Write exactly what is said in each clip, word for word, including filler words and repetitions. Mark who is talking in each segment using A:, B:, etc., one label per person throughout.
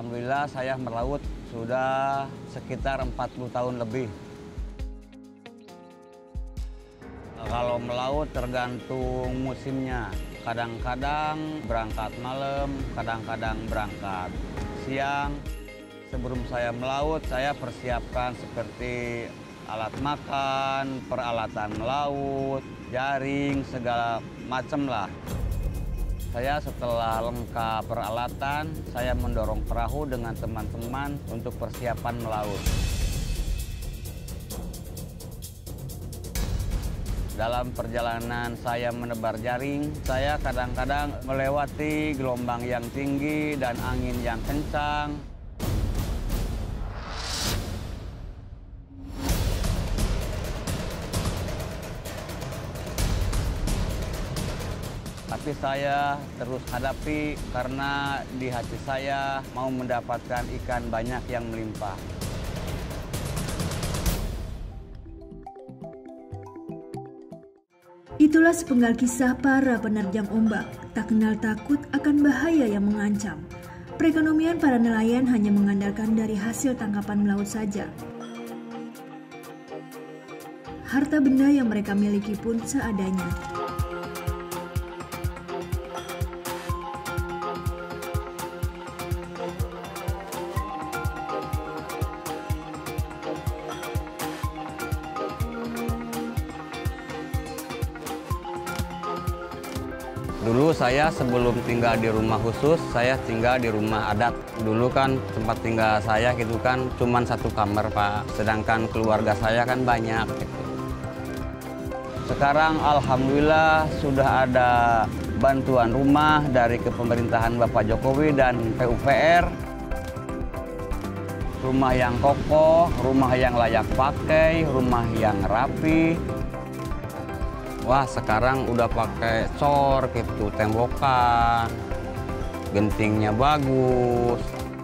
A: Alhamdulillah saya melaut sudah sekitar empat puluh tahun lebih. Kalau melaut tergantung musimnya. Kadang-kadang berangkat malam, kadang-kadang berangkat siang. Sebelum saya melaut, saya persiapkan seperti alat makan, peralatan melaut, jaring, segala macam lah. Saya setelah lengkap peralatan, saya mendorong perahu dengan teman-teman untuk persiapan melaut. Dalam perjalanan saya menebar jaring, saya kadang-kadang melewati gelombang yang tinggi dan angin yang kencang. Tapi saya terus hadapi karena di hati saya mau mendapatkan ikan banyak yang melimpah.
B: Itulah sepenggal kisah para penerjang ombak, tak kenal takut akan bahaya yang mengancam. Perekonomian para nelayan hanya mengandalkan dari hasil tangkapan melaut saja. Harta benda yang mereka miliki pun seadanya.
A: Dulu saya sebelum tinggal di rumah khusus, saya tinggal di rumah adat. Dulu kan tempat tinggal saya gitu kan cuma satu kamar, Pak. Sedangkan keluarga saya kan banyak gitu. Sekarang alhamdulillah sudah ada bantuan rumah dari kepemerintahan Bapak Jokowi dan P U P R. Rumah yang kokoh, rumah yang layak pakai, rumah yang rapi. Wah, sekarang udah pakai cor gitu, tembokan, gentingnya bagus.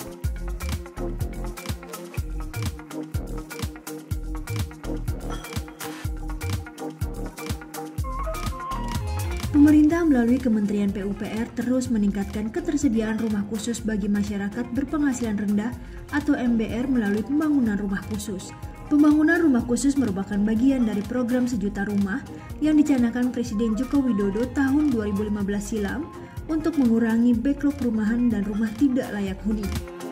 B: Pemerintah melalui Kementerian P U P R terus meningkatkan ketersediaan rumah khusus bagi masyarakat berpenghasilan rendah atau M B R melalui pembangunan rumah khusus. Pembangunan rumah khusus merupakan bagian dari program Sejuta Rumah yang dicanangkan Presiden Joko Widodo tahun dua ribu lima belas silam untuk mengurangi backlog perumahan dan rumah tidak layak huni.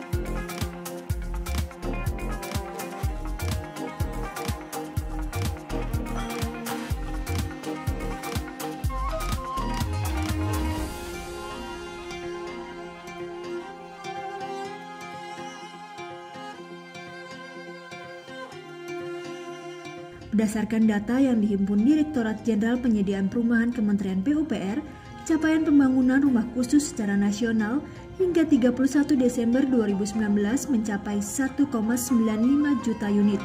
B: Berdasarkan data yang dihimpun Direktorat Jenderal Penyediaan Perumahan Kementerian P U P R, capaian pembangunan rumah khusus secara nasional hingga tiga puluh satu Desember dua ribu sembilan belas mencapai satu koma sembilan lima juta unit.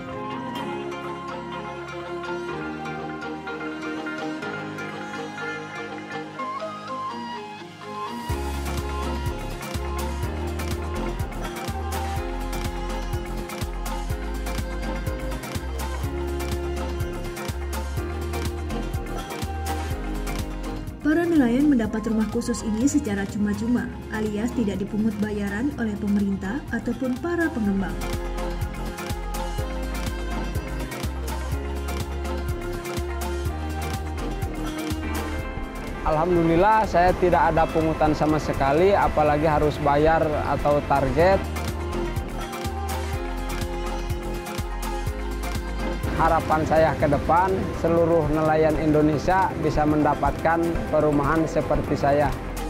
B: Para nelayan mendapat rumah khusus ini secara cuma-cuma, alias tidak dipungut bayaran oleh pemerintah ataupun para pengembang.
C: Alhamdulillah saya tidak ada pungutan sama sekali, apalagi harus bayar atau target. Harapan saya ke depan, seluruh nelayan Indonesia bisa mendapatkan perumahan seperti saya.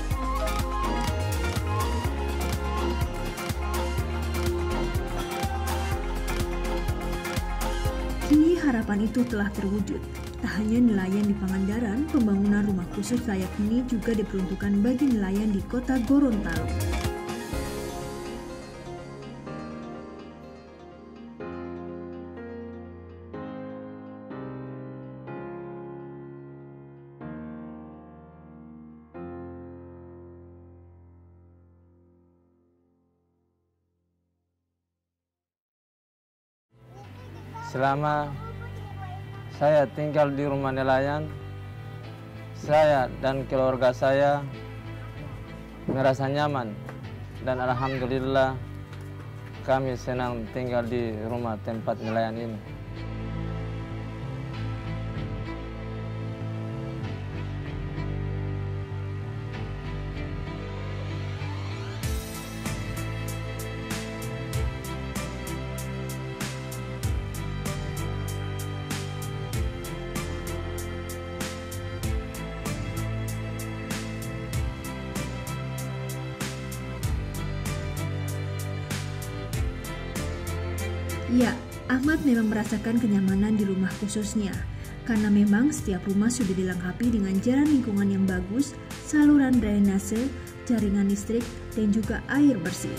B: Kini harapan itu telah terwujud. Tak hanya nelayan di Pangandaran, pembangunan rumah khusus layak huni juga diperuntukkan bagi nelayan di kota Gorontalo.
C: Selama saya tinggal di rumah nelayan, saya dan keluarga saya merasa nyaman dan alhamdulillah Kami senang tinggal di rumah tempat nelayan ini.
B: Ya, Ahmad memang merasakan kenyamanan di rumah khususnya, karena memang setiap rumah sudah dilengkapi dengan jalan lingkungan yang bagus, saluran drainase, jaringan listrik, dan juga air bersih.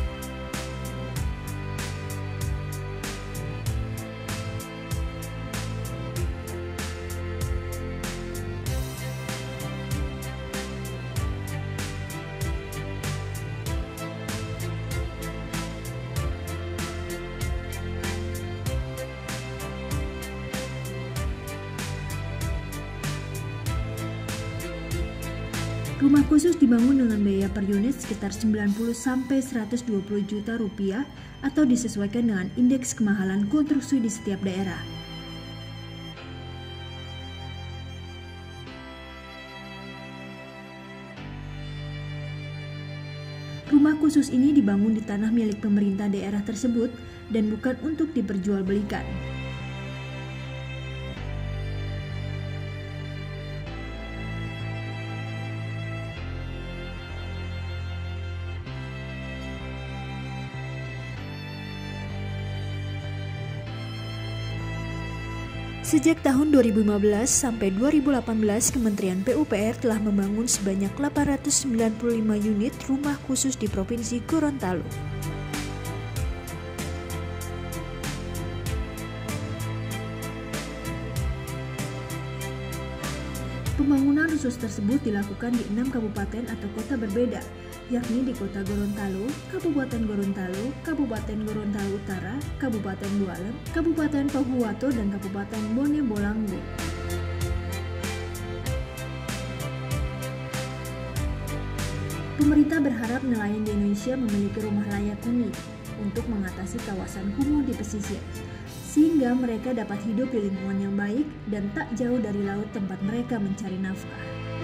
B: Rumah khusus dibangun dengan biaya per unit sekitar sembilan puluh sampai seratus dua puluh juta rupiah atau disesuaikan dengan indeks kemahalan konstruksi di setiap daerah. Rumah khusus ini dibangun di tanah milik pemerintah daerah tersebut dan bukan untuk diperjualbelikan. Sejak tahun dua ribu lima belas sampai dua ribu delapan belas, Kementerian P U P R telah membangun sebanyak delapan ratus sembilan puluh lima unit rumah khusus di Provinsi Gorontalo. Pembangunan khusus tersebut dilakukan di enam kabupaten atau kota berbeda, yakni di Kota Gorontalo, Kabupaten Gorontalo, Kabupaten Gorontalo Utara, Kabupaten Bualem, Kabupaten Pabuato, dan Kabupaten Bone Bolango. Pemerintah berharap nelayan di Indonesia memiliki rumah layak huni untuk mengatasi kawasan kumuh di pesisir, sehingga mereka dapat hidup di lingkungan yang baik dan tak jauh dari laut tempat mereka mencari nafkah.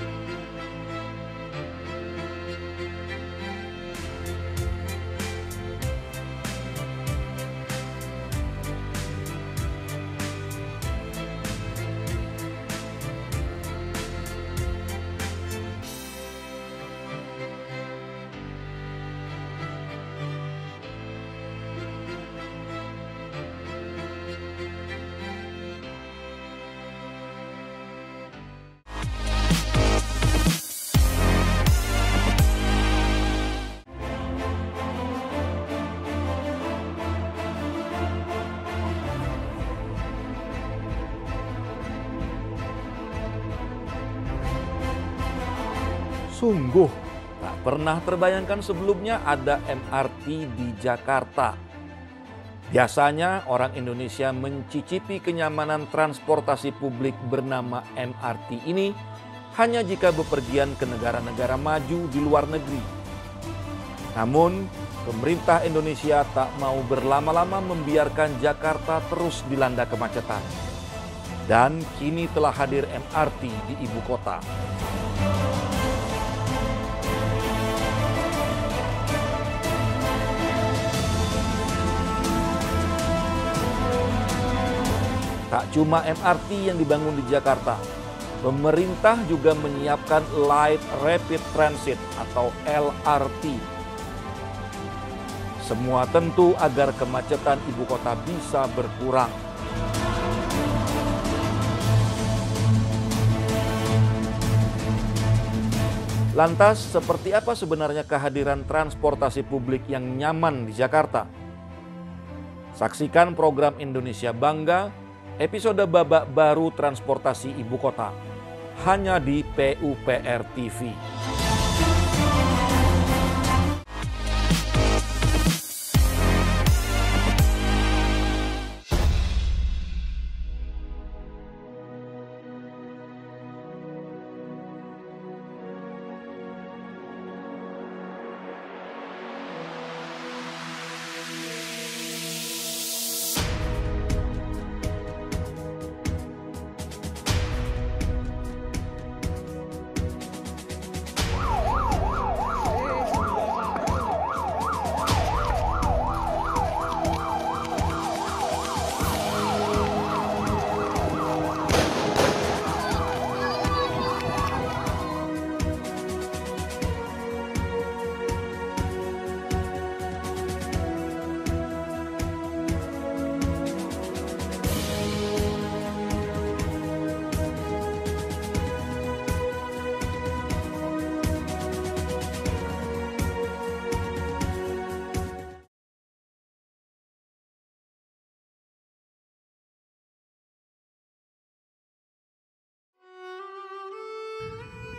D: Sungguh, tak pernah terbayangkan sebelumnya ada M R T di Jakarta. Biasanya orang Indonesia mencicipi kenyamanan transportasi publik bernama M R T ini hanya jika bepergian ke negara-negara maju di luar negeri. Namun, pemerintah Indonesia tak mau berlama-lama membiarkan Jakarta terus dilanda kemacetan. Dan kini telah hadir M R T di ibu kota. Tak cuma M R T yang dibangun di Jakarta, pemerintah juga menyiapkan Light Rapid Transit atau L R T. Semua tentu agar kemacetan ibu kota bisa berkurang. Lantas, seperti apa sebenarnya kehadiran transportasi publik yang nyaman di Jakarta? Saksikan program Indonesia Bangga, episode babak baru transportasi ibu kota, hanya di P U P R T V.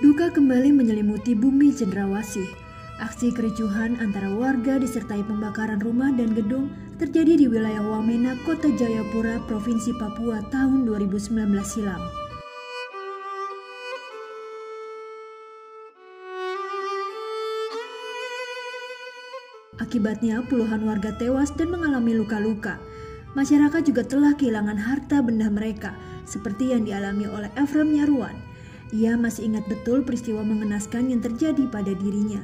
B: Duka kembali menyelimuti bumi Cendrawasih. Aksi kericuhan antara warga disertai pembakaran rumah dan gedung terjadi di wilayah Wamena, Kota Jayapura, Provinsi Papua tahun dua ribu sembilan belas silam. Akibatnya puluhan warga tewas dan mengalami luka-luka. Masyarakat juga telah kehilangan harta benda mereka, seperti yang dialami oleh Efrem Nyaruan. Ia masih ingat betul peristiwa mengenaskan yang terjadi pada dirinya.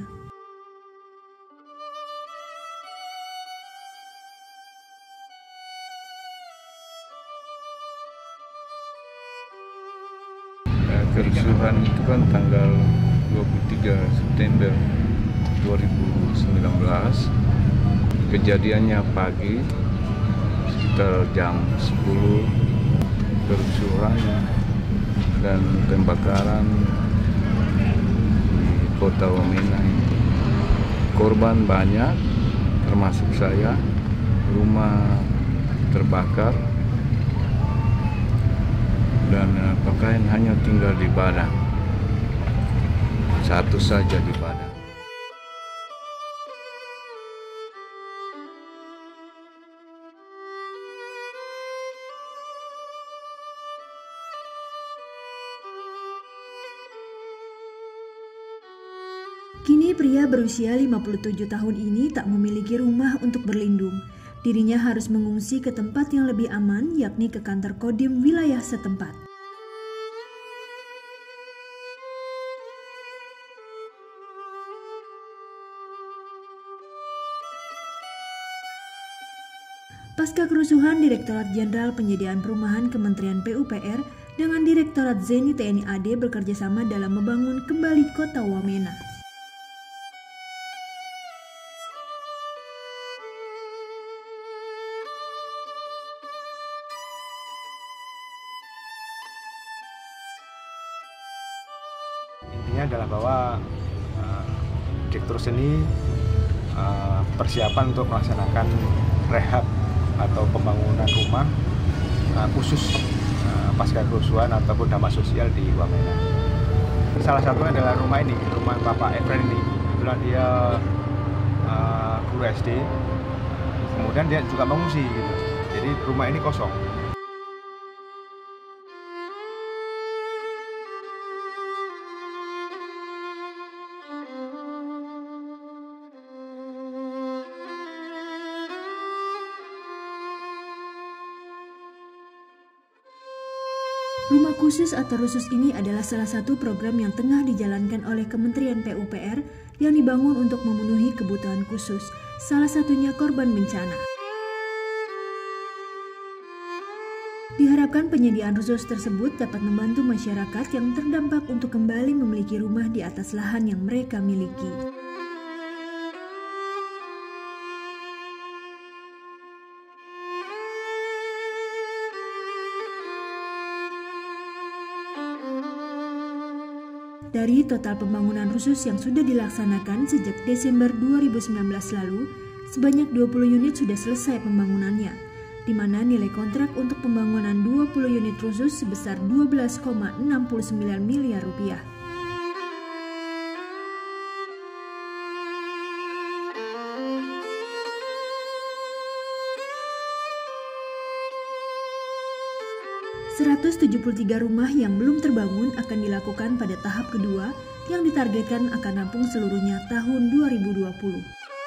E: Kerusuhan itu kan tanggal dua puluh tiga September dua ribu sembilan belas. Kejadiannya pagi sekitar jam sepuluh, kerusuhan dan pembakaran di Kota Wamena ini. Korban banyak, termasuk saya. Rumah terbakar dan uh, pakaian hanya tinggal di badan, satu saja di badan.
B: Kini pria berusia lima puluh tujuh tahun ini tak memiliki rumah untuk berlindung. Dirinya harus mengungsi ke tempat yang lebih aman, yakni ke kantor Kodim wilayah setempat. Pasca kerusuhan, Direktorat Jenderal Penyediaan Perumahan Kementerian P U P R dengan Direktorat Zeni T N I A D bekerjasama dalam membangun kembali Kota Wamena.
F: Intinya adalah bahwa uh, Direktur Seni uh, persiapan untuk melaksanakan rehab atau pembangunan rumah uh, khusus uh, pasca kerusuhan ataupun dampak sosial di Wamena. Salah satunya adalah rumah ini, rumah Bapak Efren ini. Kebetulan dia uh, guru S D, kemudian dia juga mengungsi gitu. Jadi rumah ini kosong.
B: Rumah khusus atau rusus ini adalah salah satu program yang tengah dijalankan oleh Kementerian P U P R yang dibangun untuk memenuhi kebutuhan khusus, salah satunya korban bencana. Diharapkan penyediaan rusus tersebut dapat membantu masyarakat yang terdampak untuk kembali memiliki rumah di atas lahan yang mereka miliki. Dari total pembangunan rusus yang sudah dilaksanakan sejak Desember dua ribu sembilan belas lalu, sebanyak dua puluh unit sudah selesai pembangunannya, di mana nilai kontrak untuk pembangunan dua puluh unit rusus sebesar dua belas koma enam sembilan miliar rupiah. seratus tujuh puluh tiga rumah yang belum terbangun akan dilakukan pada tahap kedua yang ditargetkan akan rampung seluruhnya tahun dua ribu dua puluh.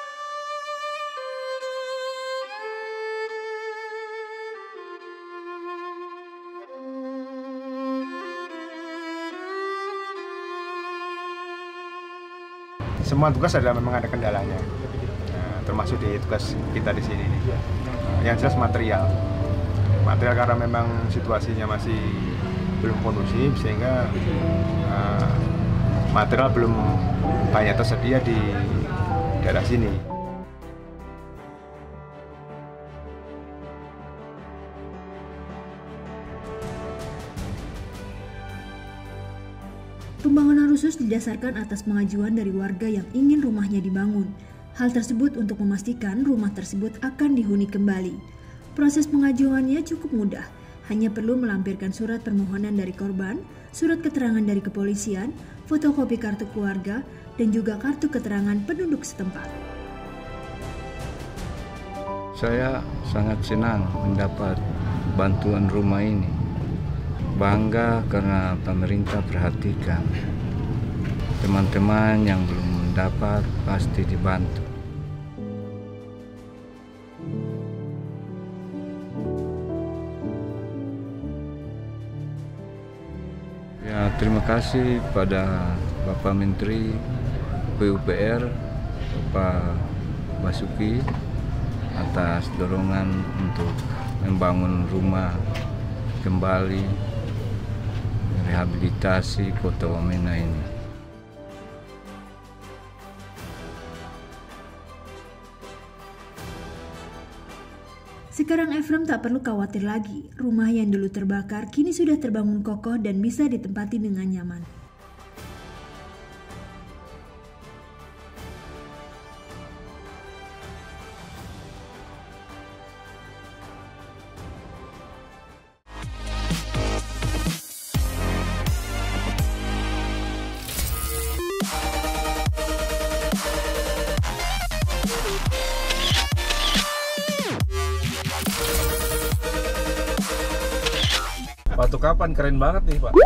F: Semua tugas adalah memang ada kendalanya, nah, termasuk di tugas kita di sini. Nah, yang jelas material. Material karena memang situasinya masih belum kondusif sehingga uh, material belum banyak tersedia di daerah sini.
B: Pembangunan rusus didasarkan atas pengajuan dari warga yang ingin rumahnya dibangun. Hal tersebut untuk memastikan rumah tersebut akan dihuni kembali. Proses pengajuannya cukup mudah, hanya perlu melampirkan surat permohonan dari korban, surat keterangan dari kepolisian, fotokopi kartu keluarga, dan juga kartu keterangan penduduk setempat.
E: Saya sangat senang mendapat bantuan rumah ini. Bangga karena pemerintah perhatikan. Teman-teman yang belum mendapat pasti dibantu. Ya, terima kasih pada Bapak Menteri P U P R, Bapak Basuki, atas dorongan untuk membangun rumah kembali, rehabilitasi Kota Wamena ini.
B: Sekarang Efrem tak perlu khawatir lagi. Rumah yang dulu terbakar kini sudah terbangun kokoh dan bisa ditempati dengan nyaman.
G: Batu kapan keren banget nih, Pak.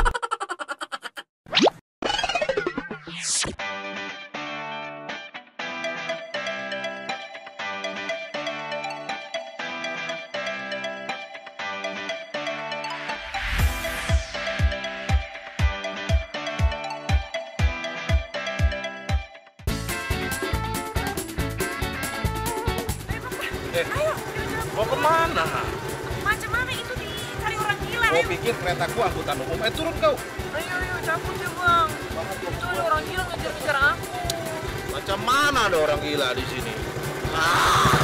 G: Eh, mau kemana?
H: Macam mana itu dicari orang gila?
G: Kau pikir keretaku angkutan umum? Eh, turun kau.
H: Ayo, ayo, cabut ya bang. Itu ada orang gila ngejar-ngejar aku.
G: Macam mana ada orang gila di sini? Ah!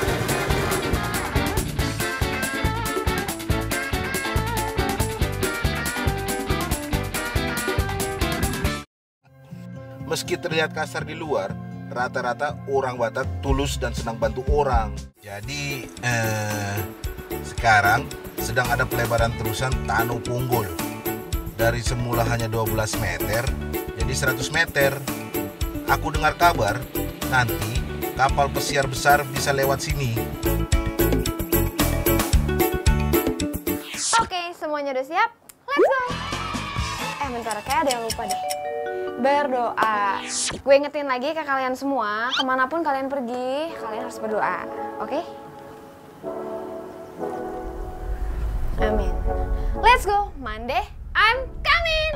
I: Meski terlihat kasar di luar, rata-rata orang Batak tulus dan senang bantu orang. Jadi, eh, sekarang sedang ada pelebaran terusan Tano Punggol. Dari semula hanya dua belas meter, jadi seratus meter. Aku dengar kabar, nanti kapal pesiar besar bisa lewat sini.
J: Oke, semuanya udah siap? Let's go! Eh, bentar, kayak ada yang lupa deh. Berdoa. Gue ingetin lagi ke kalian semua, kemanapun kalian pergi, kalian harus berdoa. Oke? Amin. Let's go, Monday, I'm coming!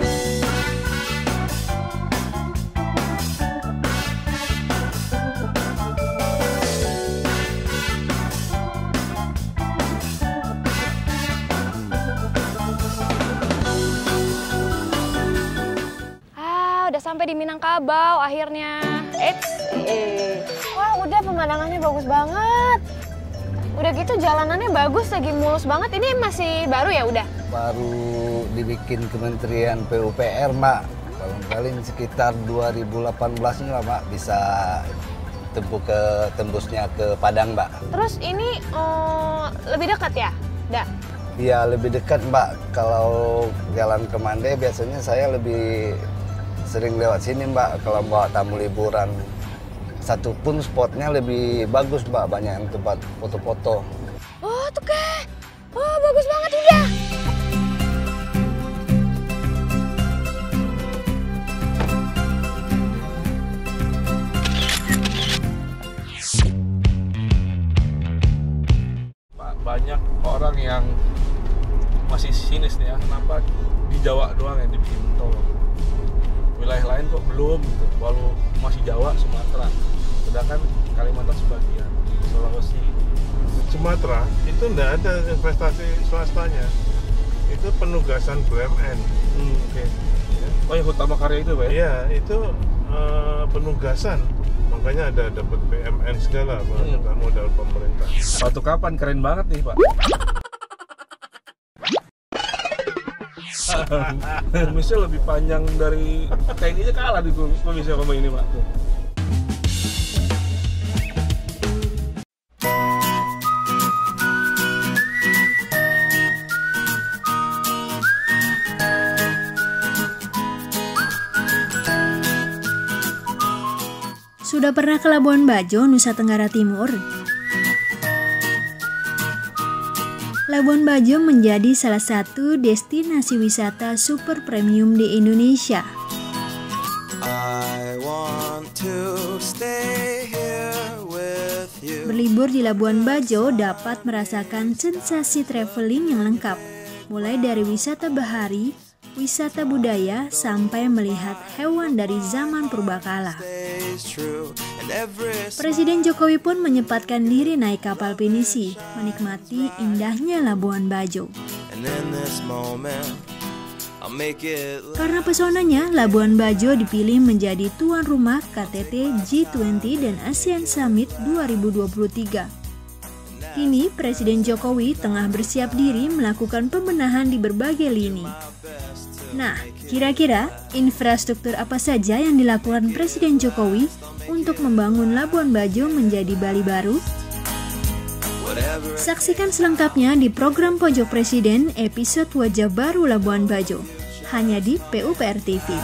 J: Udah sampai di Minangkabau akhirnya. Eits, eh. Wah, udah pemandangannya bagus banget. Udah gitu jalanannya bagus, lagi mulus banget. Ini masih baru ya udah?
K: Baru dibikin Kementerian P U P R, Mbak. Kalau paling sekitar dua ribu delapan belas ini lah, Mbak, bisa tempuh ke tembusnya ke Padang, Mbak.
J: Terus ini oh, lebih dekat ya? Dah.
K: Iya, lebih dekat, Mbak. Kalau jalan ke Mande biasanya saya lebih sering lewat sini, Mbak, kalau bawa tamu liburan. Satu pun spotnya lebih bagus, Mbak, banyak yang tempat foto-foto.
J: Oh, tuh kah? Oh, bagus banget udah.
G: Banyak orang yang masih sinis nih ya, kenapa di Jawa doang yang dibikin tol? Wilayah lain kok belum gitu, walau masih Jawa, Sumatera, sedangkan Kalimantan sebagian, Sulawesi.
L: Sumatera itu enggak ada investasi swastanya, itu penugasan B U M N.
G: Hmm, oke. Okay. Oh ya, Hutama Karya itu, Pak?
L: Iya, itu uh, penugasan, makanya ada dapat B M N segala, hmm. modal pemerintah.
G: Batu kapan keren banget nih, Pak. Kumisnya lebih panjang dari T N I-nya, kalah di kumisnya sama ini, Pak. Tuh.
B: Sudah pernah ke Labuan Bajo, Nusa Tenggara Timur? Labuan Bajo menjadi salah satu destinasi wisata super premium di Indonesia.
M: I want to stay here with you.
B: Berlibur di Labuan Bajo dapat merasakan sensasi traveling yang lengkap, mulai dari wisata bahari, wisata budaya, sampai melihat hewan dari zaman purbakala. Presiden Jokowi pun menyempatkan diri naik kapal pinisi, menikmati indahnya Labuan Bajo. Karena pesonanya, Labuan Bajo dipilih menjadi tuan rumah K T T G dua puluh dan ASEAN Summit dua ribu dua puluh tiga. Kini, Presiden Jokowi tengah bersiap diri melakukan pembenahan di berbagai lini. Nah, kira-kira infrastruktur apa saja yang dilakukan Presiden Jokowi untuk membangun Labuan Bajo menjadi Bali baru? Saksikan selengkapnya di program Pojok Presiden episode Wajah Baru Labuan Bajo, hanya di P U P R T V.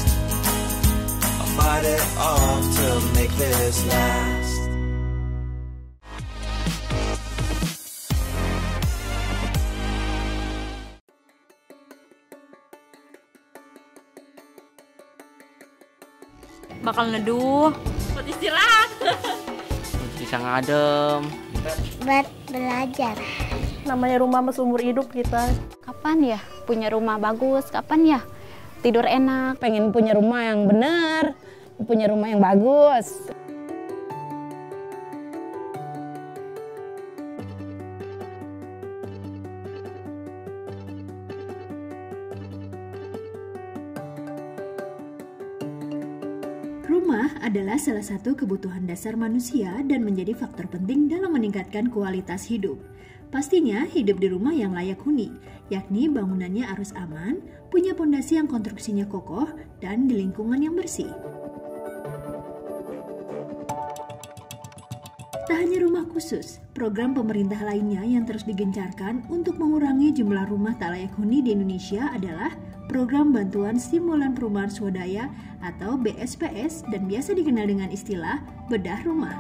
N: Bakal neduh, buat istirahat,
O: bisa ngadem,
P: buat belajar.
Q: Namanya rumah seumur hidup kita.
R: Kapan ya punya rumah bagus? Kapan ya tidur enak?
S: Pengen punya rumah yang benar, punya rumah yang bagus.
B: Rumah adalah salah satu kebutuhan dasar manusia dan menjadi faktor penting dalam meningkatkan kualitas hidup. Pastinya hidup di rumah yang layak huni, yakni bangunannya harus aman, punya pondasi yang konstruksinya kokoh, dan di lingkungan yang bersih. Tak hanya rumah khusus, program pemerintah lainnya yang terus digencarkan untuk mengurangi jumlah rumah tak layak huni di Indonesia adalah Program Bantuan Stimulan Perumahan Swadaya atau B S P S dan biasa dikenal dengan istilah bedah rumah.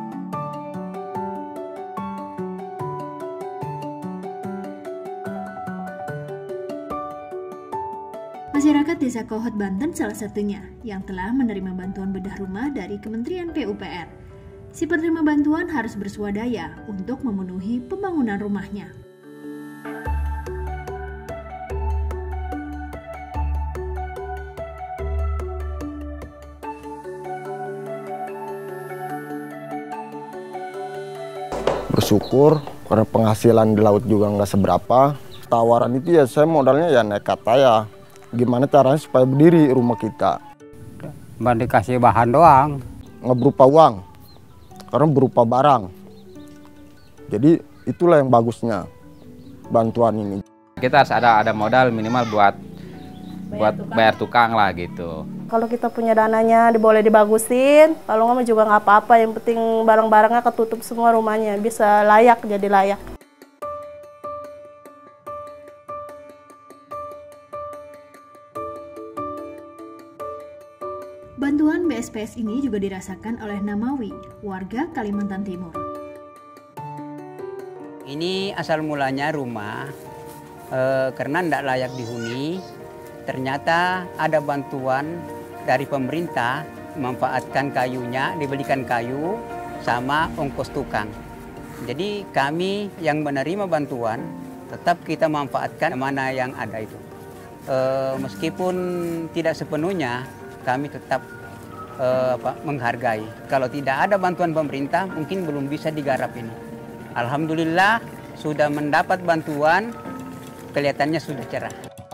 B: Masyarakat Desa Kohot Banten salah satunya yang telah menerima bantuan bedah rumah dari Kementerian P U P R. Si penerima bantuan harus berswadaya untuk memenuhi pembangunan rumahnya.
T: Bersyukur karena penghasilan di laut juga nggak seberapa. Tawaran itu ya saya modalnya ya nekat aja. Gimana caranya supaya berdiri rumah kita?
U: Cuma dikasih bahan doang.
T: Nggak berupa uang, karena berupa barang. Jadi itulah yang bagusnya bantuan ini.
O: Kita harus ada ada modal minimal buat bayar buat tukang. bayar tukang lah gitu.
Q: Kalau kita punya dananya boleh dibagusin, kalau nggak juga nggak apa-apa. Yang penting barang-barangnya ketutup semua rumahnya, bisa layak jadi layak.
B: Bantuan B S P S ini juga dirasakan oleh Namawi, warga Kalimantan Timur.
U: Ini asal mulanya rumah, eh, karena tidak layak dihuni, ternyata ada bantuan dari pemerintah memanfaatkan kayunya, dibelikan kayu sama ongkos tukang. Jadi kami yang menerima bantuan tetap kita manfaatkan mana yang ada itu. E, meskipun tidak sepenuhnya kami tetap e, apa, menghargai. Kalau tidak ada bantuan pemerintah mungkin belum bisa digarap ini. Alhamdulillah sudah mendapat bantuan, kelihatannya sudah cerah.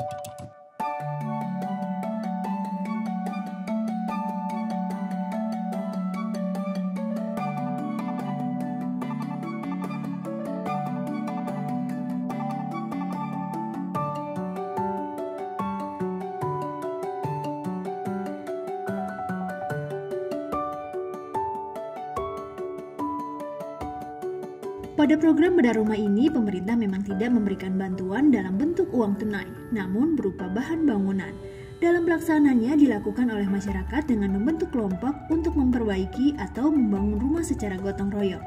B: Pada program bedah rumah ini, pemerintah memang tidak memberikan bantuan dalam bentuk uang tunai, namun berupa bahan bangunan. Dalam pelaksanaannya dilakukan oleh masyarakat dengan membentuk kelompok untuk memperbaiki atau membangun rumah secara gotong royong.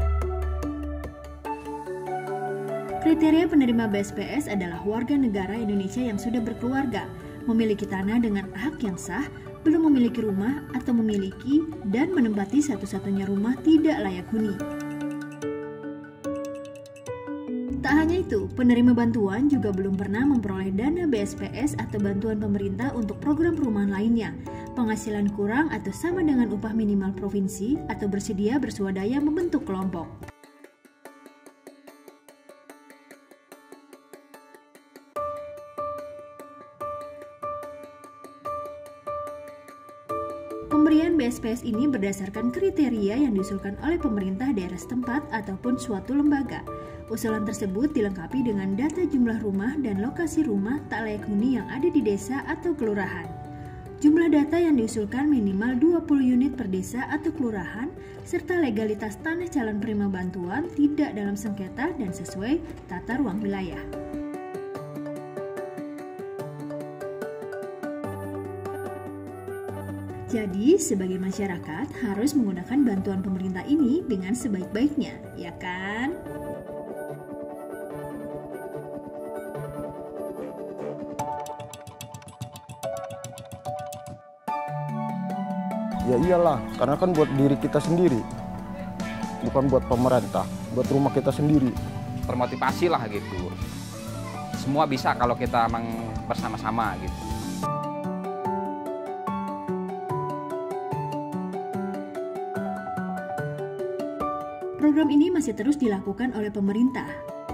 B: Kriteria penerima B S P S adalah warga negara Indonesia yang sudah berkeluarga, memiliki tanah dengan hak yang sah, belum memiliki rumah atau memiliki dan menempati satu-satunya rumah tidak layak huni. Tak hanya itu, penerima bantuan juga belum pernah memperoleh dana B S P S atau bantuan pemerintah untuk program perumahan lainnya, penghasilan kurang atau sama dengan upah minimal provinsi, atau bersedia bersuadaya membentuk kelompok. Pemberian B S P S ini berdasarkan kriteria yang diusulkan oleh pemerintah daerah setempat ataupun suatu lembaga. Usulan tersebut dilengkapi dengan data jumlah rumah dan lokasi rumah tak layak huni yang ada di desa atau kelurahan. Jumlah data yang diusulkan minimal dua puluh unit per desa atau kelurahan, serta legalitas tanah calon penerima bantuan tidak dalam sengketa dan sesuai tata ruang wilayah. Jadi, sebagai masyarakat harus menggunakan bantuan pemerintah ini dengan sebaik-baiknya, ya kan?
T: Ya iyalah, karena kan buat diri kita sendiri, bukan buat pemerintah, buat rumah kita sendiri.
O: Termotivasi lah gitu. Semua bisa kalau kita emang bersama-sama gitu.
B: Program ini masih terus dilakukan oleh pemerintah.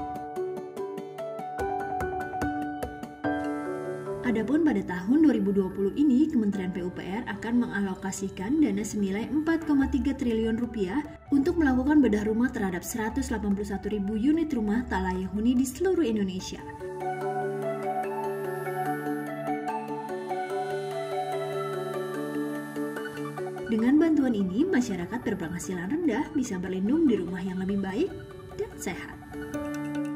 B: Adapun pada tahun dua ribu dua puluh ini, Kementerian P U P R akan mengalokasikan dana senilai empat koma tiga triliun rupiah untuk melakukan bedah rumah terhadap seratus delapan puluh satu ribu unit rumah tak layak huni di seluruh Indonesia. Dengan bantuan ini, masyarakat berpenghasilan rendah bisa berlindung di rumah yang lebih baik dan sehat.